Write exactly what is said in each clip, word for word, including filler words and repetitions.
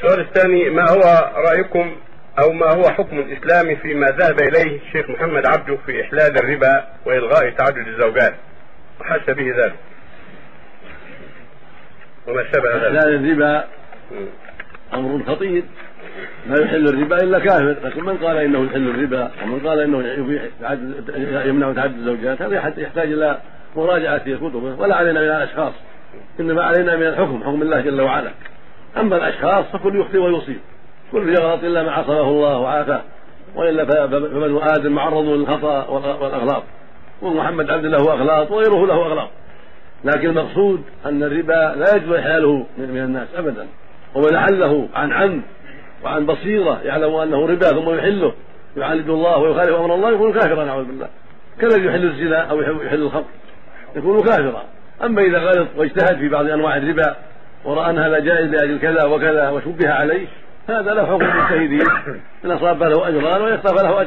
السؤال الثاني: ما هو رأيكم أو ما هو حكم الإسلام فيما ذهب إليه الشيخ محمد عبده في إحلال الربا وإلغاء تعدد الزوجات وحس به ذلك وما شابه ذلك؟ إحلال الربا أمر خطير، لا يحل الربا إلا كافر، لكن من قال إنه يحل الربا ومن قال إنه يمنع تعدد الزوجات هذا يحتاج إلى مراجعة في كتبه، ولا علينا من الأشخاص، إنما علينا من الحكم، حكم الله جل وعلا. أما الأشخاص فكل يخطئ ويصيب، كل يغلط إلا ما عصمه الله وعافاه، وإلا فبنو آدم معرض للخطأ والأغلاط، ومحمد عبد له أغلاط وغيره له أغلاط، لكن المقصود أن الربا لا يجوز إحلاله من الناس أبدا، ومن أحله عن عمد وعن بصيرة يعلم أنه ربا ثم يحله يعاند الله ويخالف أمر الله يكون كافرا نعوذ بالله، كالذي يحل الزنا أو يحل الخمر يكون كافرا. أما إذا غلط واجتهد في بعض أنواع الربا ورأى أن هذا جائز لأجل كذا وكذا وشبه عليه هذا له حكم المجتهدين، إن أصاب له أجران ويخطأ له أجر.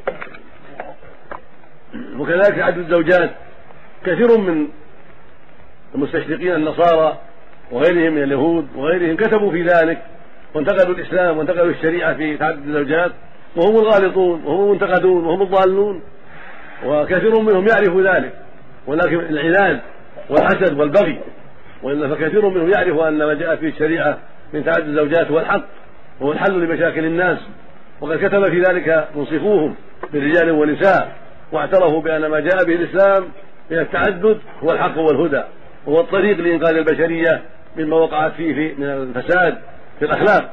وكذلك تعدد الزوجات، كثير من المستشرقين النصارى وغيرهم من اليهود وغيرهم كتبوا في ذلك وانتقدوا الإسلام وانتقدوا الشريعة في تعدد الزوجات، وهم الغالطون وهم المنتقدون وهم الضالون، وكثير منهم يعرف ذلك، ولكن العناد والحسد والبغي، وإلا فكثير منهم يعرف أن ما جاء في الشريعة من تعدد الزوجات هو الحق وهو الحل لمشاكل الناس، وقد كتب في ذلك منصفوهم من رجال ونساء، واعترفوا بأن ما جاء به الإسلام من التعدد هو الحق والهدى وهو الطريق لإنقاذ البشرية مما وقعت فيه من الفساد في الأخلاق،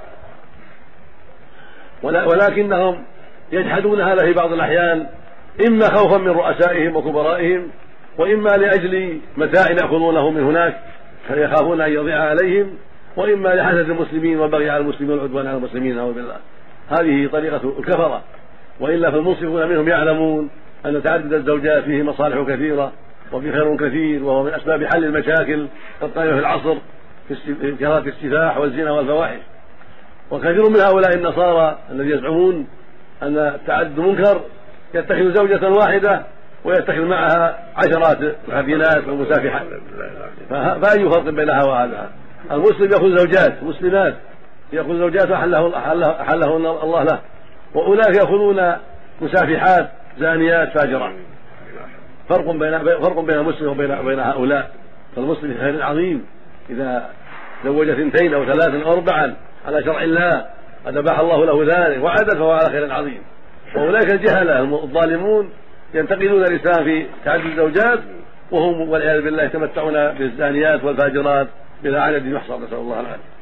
ولكنهم يجحدون هذا في بعض الأحيان، إما خوفا من رؤسائهم وكبرائهم، وإما لأجل متاع يأخذونه من هناك فيخافون أن يضيع عليهم، وإما لحسد المسلمين والبغي على المسلمين والعدوان على المسلمين نعوذ بالله. هذه طريقة الكفرة، وإلا فالمنصفون منهم يعلمون أن تعدد الزوجات فيه مصالح كثيرة وفيه خير كثير، وهو من أسباب حل المشاكل القائمة في العصر في كثرة السفاح والزنا والفواحش. وكثير من هؤلاء النصارى الذين يزعمون أن التعدد منكر يتخذ زوجة واحدة ويتخذ معها عشرات الحفينات والمسافحات، فأي فرق بين هذا وهذا؟ المسلم يأخذ زوجات مسلمات، يأخذ زوجات أحله أحله الله له، وأولئك يأخذون مسافحات زانيات فاجرات. فرق بين فرق بين المسلم وبين بين هؤلاء، فالمسلم خير عظيم إذا زوج اثنتين أو ثلاثا أو أربعا على شرع الله قد أباح الله له ذلك وعدل فهو على خير عظيم. وأولئك الجهلة الظالمون ينتقدون الإسلام في تعدد الزوجات، وهم والعياذ بالله يتمتعون بالزانيات والفاجرات بلا عدد يحصى، نسأل الله العافية.